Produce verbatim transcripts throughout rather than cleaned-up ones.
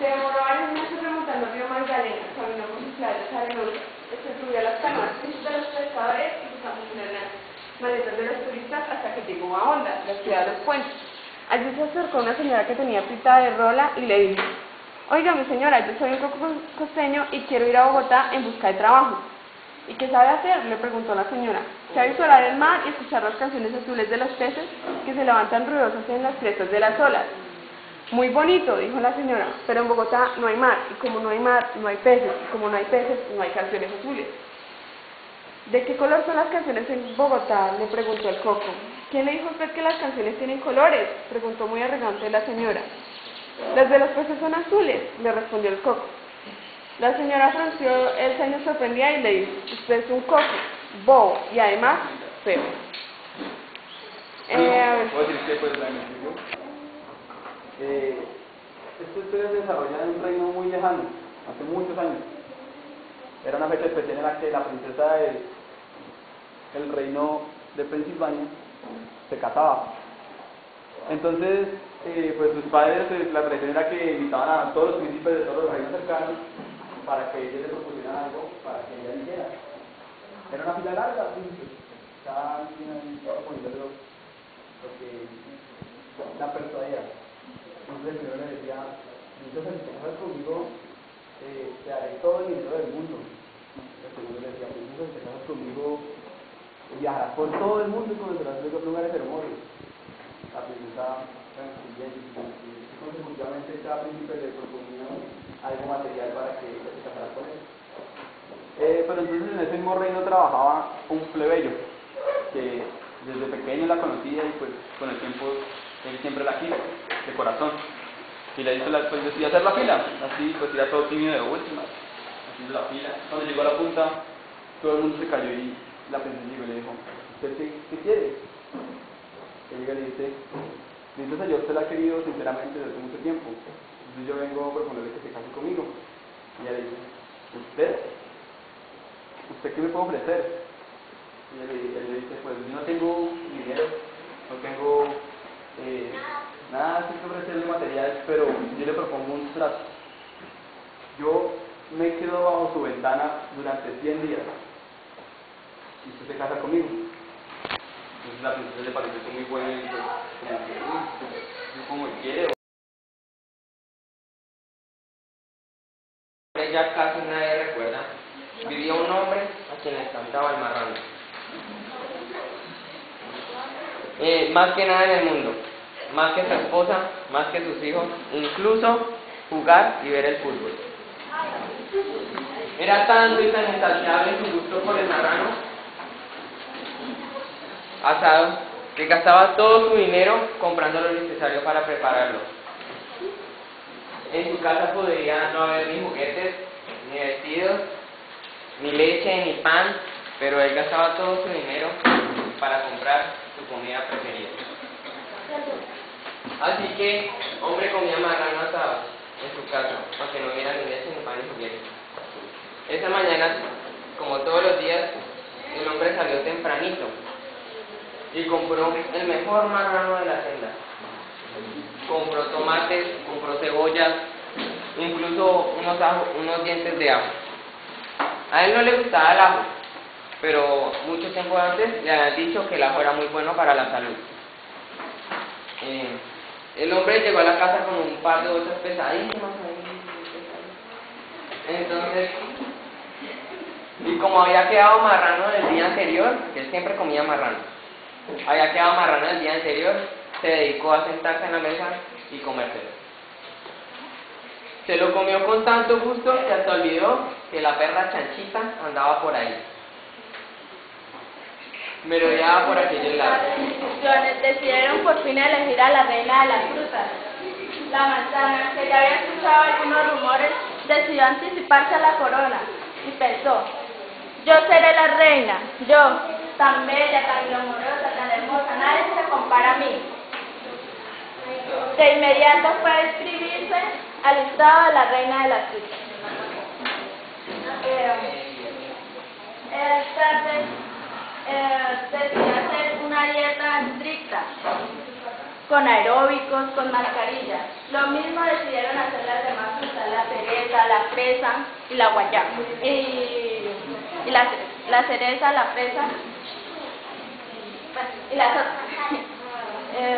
Se demoró varios meses remontando el río Magdalena, caminó por sus playas arenosas, se subió a las canoas de los pescadores y sus las maletas de los turistas hasta que llegó a Honda, la ciudad de los puentes. Allí se acercó una señora que tenía pinta de rola y le dijo: oiga, mi señora, yo soy un coco costeño y quiero ir a Bogotá en busca de trabajo. ¿Y qué sabe hacer?, le preguntó la señora. Sabe visualizar el mar y escuchar las canciones azules de los peces que se levantan ruidosas en las crestas de las olas. Muy bonito, dijo la señora, pero en Bogotá no hay mar, y como no hay mar, no hay peces, y como no hay peces, no hay canciones azules. ¿De qué color son las canciones en Bogotá?, le preguntó el coco. ¿Quién le dijo a usted que las canciones tienen colores?, preguntó muy arrogante la señora. Las de los peces son azules, le respondió el coco. La señora frunció el ceño sorprendida y le dijo: usted es un coco, bobo, y además feo. Eh, a ver. ¿Puedo decir que pues la Eh, esta historia se desarrolla en un reino muy lejano, hace muchos años. Era una fecha especial en la que la princesa del el reino de Pensilvania se casaba. Entonces, eh, pues sus padres, eh, la tradición era que invitaban a todos los príncipes de todos los reinos cercanos para que ellos le propusieran algo para que ella hiciera. Era una fila larga, cada quien proponiendo lo que la persuadía. Entonces el Señor le decía: entonces si te casas conmigo, eh, te daré todo el dinero del mundo. El Señor le decía: entonces si te casas conmigo, viajarás por todo el mundo y conocerás los lugares hermosos. La princesa tranquilamente, y consecutivamente cada príncipe le proponía algo material para que ella se casara con él. Eh, pero entonces en ese mismo reino trabajaba un plebeyo que desde pequeño la conocía y pues con el tiempo él siempre la quiso, de corazón. Y le hizo la, pues decidió hacer la fila, así pues era todo tímido de última, haciendo la fila. Cuando llegó a la punta, todo el mundo se cayó y la princesa llegó y le dijo: ¿usted qué, qué quiere? Él llega y le dice: princesa, yo usted la he querido sinceramente desde hace mucho tiempo, entonces yo vengo a proponerle que se case conmigo. Y ella le dice: ¿usted? ¿Usted qué me puede ofrecer? Y él, él le dice: pues yo no tengo dinero, no tengo eh, nada así que ofrecerle materiales, pero yo le propongo un trato. Yo me quedo bajo su ventana durante cien días y usted se casa conmigo. Entonces la princesa le pareció muy buena y pues como que, uy, como quiere. Ya casi nadie recuerda. Vivía un hombre a quien le encantaba el marrano. Eh, más que nada en el mundo, más que su esposa, más que sus hijos, incluso jugar y ver el fútbol. Era tanto y tan insaciable su gusto por el marrano asado que gastaba todo su dinero comprando lo necesario para prepararlo. En su casa podría no haber ni juguetes, ni vestidos, ni leche, ni pan, pero él gastaba todo su dinero para comprar su comida preferida. Así que, hombre comía marrano asado en su casa, aunque no hubiera ni leche, ni pan, ni juguetes. Esa mañana, como todos los días, el hombre salió tempranito y compró el mejor marrano de la senda. Compró tomates, compró cebollas, incluso unos, ajo, unos dientes de ajo. A él no le gustaba el ajo, pero mucho tiempo antes le habían dicho que el ajo era muy bueno para la salud. Eh, el hombre llegó a la casa con un par de bolsas pesadísimas. Entonces, y como había quedado marrano el día anterior, que él siempre comía marrano, había quedado marrano el día anterior, se dedicó a sentarse en la mesa y comérselo. Se lo comió con tanto gusto que hasta olvidó que la perra Chanchita andaba por ahí. Merodeaba por aquellos lados. Las instituciones decidieron por fin elegir a la reina de las frutas. La manzana, que ya había escuchado algunos rumores, decidió anticiparse a la corona y pensó: yo seré la reina, yo, tan bella, tan glamorosa, tan hermosa, nadie se compara a mí. De inmediato fue a inscribirse al listado de la reina de las frutas. Eh, entonces, eh, decidió hacer una dieta estricta con aeróbicos, con mascarillas. Lo mismo decidieron hacer las demás frutas, la cereza, la fresa y la guayaba. Y, y la, la cereza, la fresa y la eh,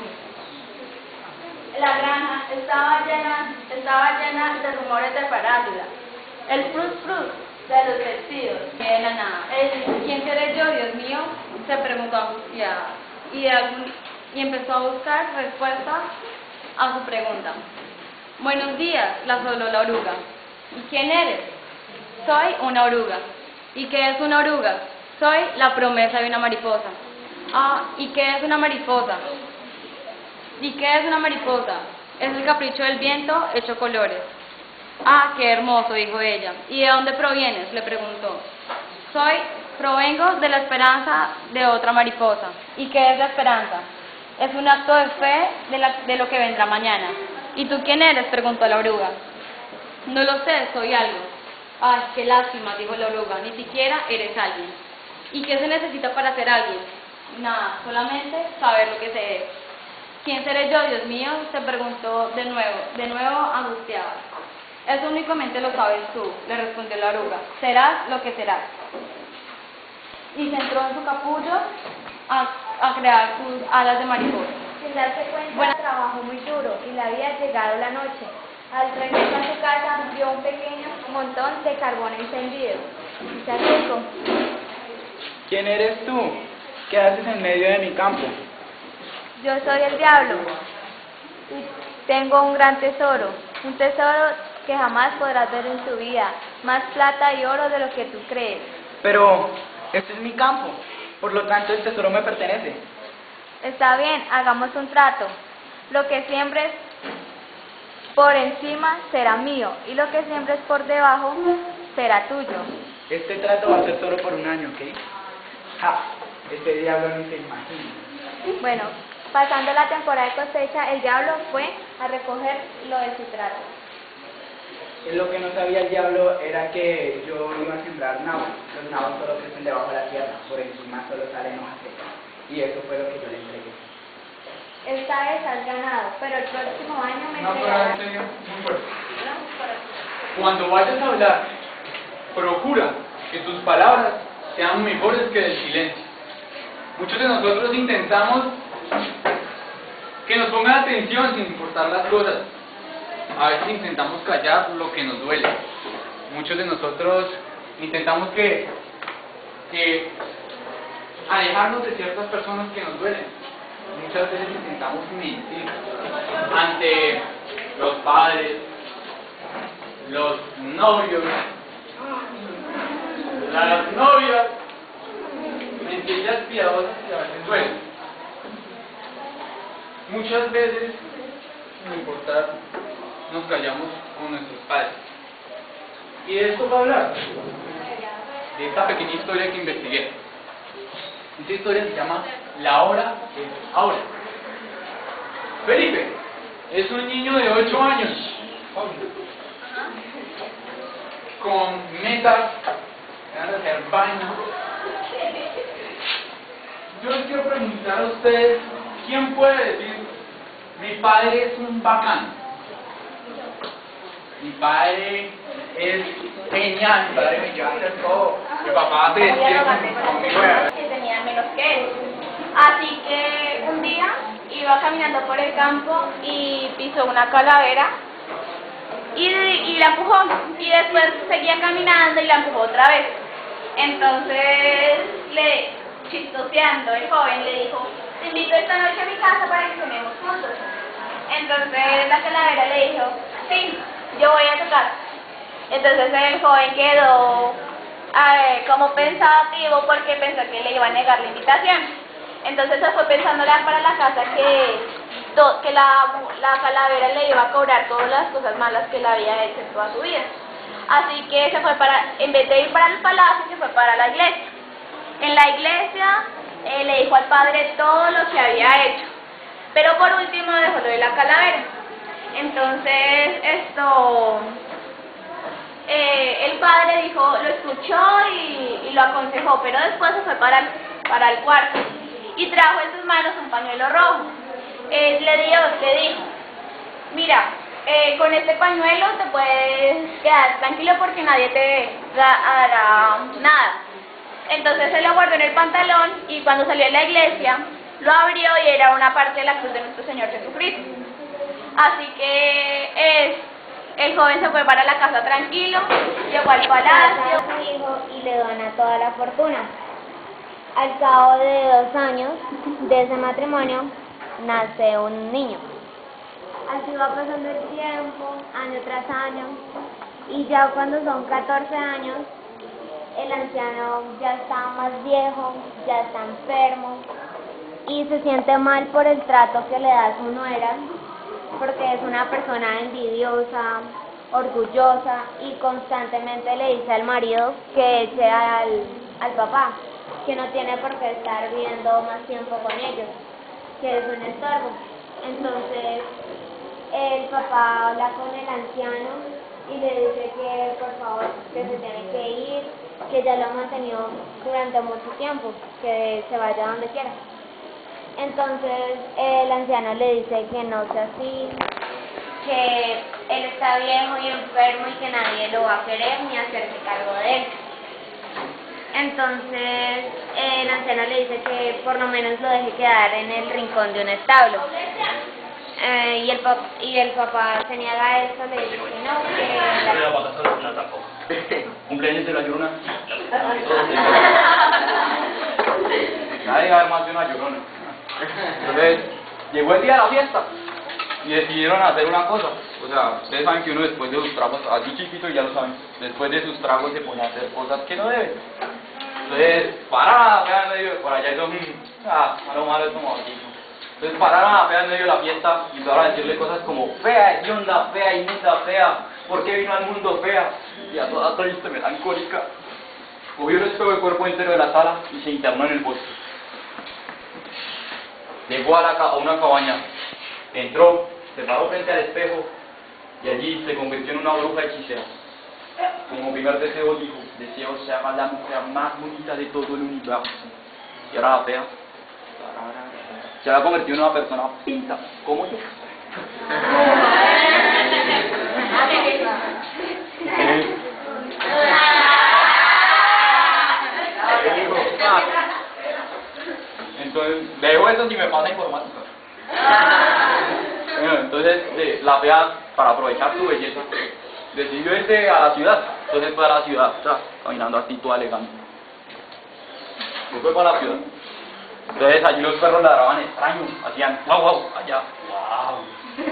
la granja estaba llena, estaba llena de rumores de farándula. El frut frut de los vestidos. De la nada. El, ¿quién seré yo, Dios mío? Se preguntó angustiada y, algún, y empezó a buscar respuesta a su pregunta. Buenos días, la habló la oruga. ¿Y quién eres? Soy una oruga. ¿Y qué es una oruga? Soy la promesa de una mariposa. Ah, ¿y qué es una mariposa? ¿Y qué es una mariposa? Es el capricho del viento hecho colores. Ah, qué hermoso, dijo ella. ¿Y de dónde provienes?, le preguntó. Soy, provengo de la esperanza de otra mariposa. ¿Y qué es la esperanza? Es un acto de fe de, la, de lo que vendrá mañana. ¿Y tú quién eres?, preguntó la oruga. No lo sé, soy algo. Ay, qué lástima, dijo la oruga, ni siquiera eres alguien. ¿Y qué se necesita para ser alguien? Nada, solamente saber lo que se es. ¿Quién seré yo, Dios mío?, se preguntó de nuevo, de nuevo angustiada. Eso únicamente lo sabes tú, le respondió la oruga. Serás lo que serás. Y se entró en su capullo a, a crear sus alas de mariposa. Sin darse cuenta, Bueno. trabajó muy duro y le había llegado la noche. Al regresar a su casa vio un pequeño montón de carbón encendido. Y se acercó. ¿Quién eres tú? ¿Qué haces en medio de mi campo? Yo soy el diablo y tengo un gran tesoro, un tesoro que jamás podrás ver en tu vida, más plata y oro de lo que tú crees. Pero este es mi campo, por lo tanto el tesoro me pertenece. Está bien, hagamos un trato. Lo que siembres por encima será mío y lo que siembres por debajo será tuyo. Este trato va a ser solo por un año, ¿ok? Ja, este diablo ni se imagina. Bueno, pasando la temporada de cosecha, el diablo fue a recoger lo de su trato. Lo que no sabía el diablo era que yo iba a sembrar nabos. Los nabos solo crecen debajo de la tierra, por encima solo salen hojas secas. Y eso fue lo que yo le entregué. Esta vez has ganado, pero el próximo año me Una entregarás. frase muy fuerte. Cuando vayas a hablar, procura que tus palabras sean mejores que el silencio. Muchos de nosotros intentamos que nos pongan atención sin importar las cosas. A veces intentamos callar lo que nos duele. Muchos de nosotros intentamos que, que alejarnos de ciertas personas que nos duelen. Muchas veces intentamos mentir ante los padres, los novios, las novias, mentiras piadosas que a veces duelen. Muchas veces, sin importar, nos callamos con nuestros padres. Y de esto va a hablar, de esta pequeña historia que investigué. Esta historia se llama La hora es ahora. Felipe es un niño de ocho años con metas, ganas de hacer baño. Yo les quiero preguntar a ustedes, ¿quién puede decir, mi padre es un bacán? Mi padre es genial, mi padre me lleva a hacer todo. Mi papá se despierta conmigo. Que tenían menos que él. Así que un día iba caminando por el campo y pisó una calavera y, y la empujó. Y después seguía caminando y la empujó otra vez. Entonces, le chistoseando, el joven le dijo, te invito esta noche a mi casa para que cenemos juntos. Entonces la calavera le dijo, sí, yo voy a tu casa. Entonces el joven quedó eh, como pensativo porque pensó que le iba a negar la invitación. Entonces se fue pensando para la casa que, to, que la, la calavera le iba a cobrar todas las cosas malas que le había hecho en toda su vida. Así que se fue para, en vez de ir para el palacio, se fue para la iglesia. En la iglesia eh, le dijo al padre todo lo que había hecho, pero por último dejó lo de la calavera. Entonces esto, eh, el padre dijo, lo escuchó y, y lo aconsejó, pero después se fue para el, para el cuarto y trajo en sus manos un pañuelo rojo eh, le dio, le dijo, mira, eh, con este pañuelo te puedes quedar tranquilo porque nadie te hará nada. Entonces se lo guardó en el pantalón y cuando salió de la iglesia lo abrió y era una parte de la cruz de nuestro Señor Jesucristo. Así que es, el joven se fue para la casa tranquilo, llegó al palacio. A su hijo y le dona toda la fortuna. Al cabo de dos años de ese matrimonio nace un niño. Así va pasando el tiempo, año tras año, y ya cuando son catorce años, el anciano ya está más viejo, ya está enfermo, y se siente mal por el trato que le da su nuera, porque es una persona envidiosa, orgullosa, y constantemente le dice al marido que eche al, al papá, que no tiene por qué estar viviendo más tiempo con ellos, que es un estorbo. Entonces, el papá habla con el anciano y le dice que por favor que se tiene que ir, que ya lo ha mantenido durante mucho tiempo, que se vaya donde quiera. Entonces el anciano le dice que no sea así, que él está viejo y enfermo y que nadie lo va a querer ni hacerse cargo de él. Entonces el anciano le dice que por lo menos lo deje quedar en el rincón de un establo. Eh, y, el pap y el papá se niega a eso, le dice que no, que... La vaca solo la tapó. Cumpleaños de la llorona. Nadie va a ver más de una llorona. Entonces, llegó el día de la fiesta y decidieron hacer una cosa. O sea, ustedes saben que uno después de sus tragos, así chiquito ya lo saben, después de sus tragos se pone a hacer cosas que no debe. Entonces, pararon a pegar en medio, por allá y son, ah, malo malo es como aquí. Entonces pararon a pegar en medio de la fiesta y empezaron a decirle cosas como fea, hedionda, fea, inmunda, fea, ¿por qué vino al mundo fea? Y a toda triste, melancólica, cogió el espejo del cuerpo entero de la sala y se internó en el bosque. Llegó a, la, a una cabaña, entró, se paró frente al espejo y allí se convirtió en una bruja hechicera. Como primer deseo dijo, deseo ser la mujer más bonita de todo el universo. Y ahora la fea se había convertido en una persona pinta, como yo. Entonces, dejo eso si me pasa informática. Bueno, entonces, de, la fea, para aprovechar su belleza, decidió irse a la ciudad. Entonces fue a la ciudad, o sea, caminando así, toda elegante. Y fue para la ciudad. Entonces allí los perros ladraban extraños, hacían guau guau, allá, guau.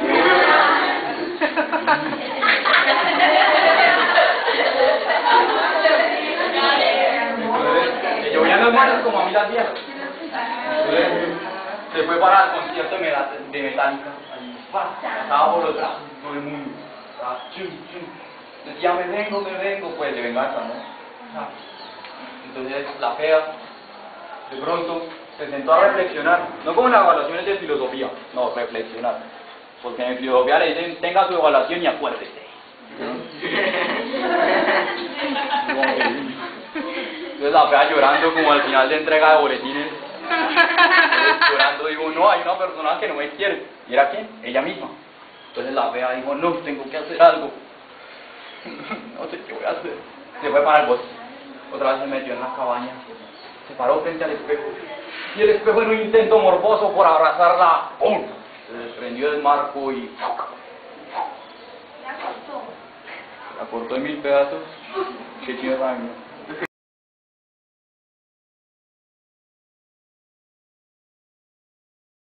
Entonces, se llovían los mares como a mí las viejas. Entonces, se fue para el concierto de Metallica, allí, pasaba por los brazos, todo el mundo, chum, chum. Decía, me vengo, me vengo, pues de venganza, ¿no? Entonces la fea, de pronto, se sentó a reflexionar, no como en las evaluaciones de filosofía, no, reflexionar, porque en filosofía le dicen, tenga su evaluación y acuérdese. Entonces la fea llorando como al final de entrega de boletines, llorando, digo, no, hay una persona que no me quiere, ¿y era quién? Ella misma. Entonces la fea dijo, no, tengo que hacer algo, no sé qué voy a hacer. Se fue para el bosque, otra vez se metió en la cabaña, se paró frente al espejo, y el espejo en un intento morboso por abrazarla, ¡pum! Se desprendió del marco y la cortó en mil pedazos. Qué chido,